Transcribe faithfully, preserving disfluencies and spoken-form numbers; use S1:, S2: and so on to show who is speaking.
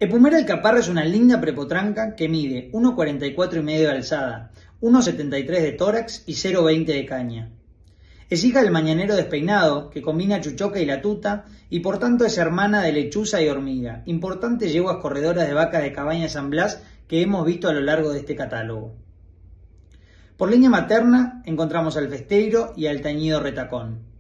S1: Epumera alcaparra es una linda prepotranca que mide uno cuarenta y cuatro y medio de alzada, uno setenta y tres de tórax y cero veinte de caña. Es hija del mañanero despeinado, que combina chuchoca y la tuta, y por tanto es hermana de lechuza y hormiga, importantes yeguas corredoras de vacas de Cabaña San Blas que hemos visto a lo largo de este catálogo. Por línea materna encontramos al festeiro y al tañido retacón.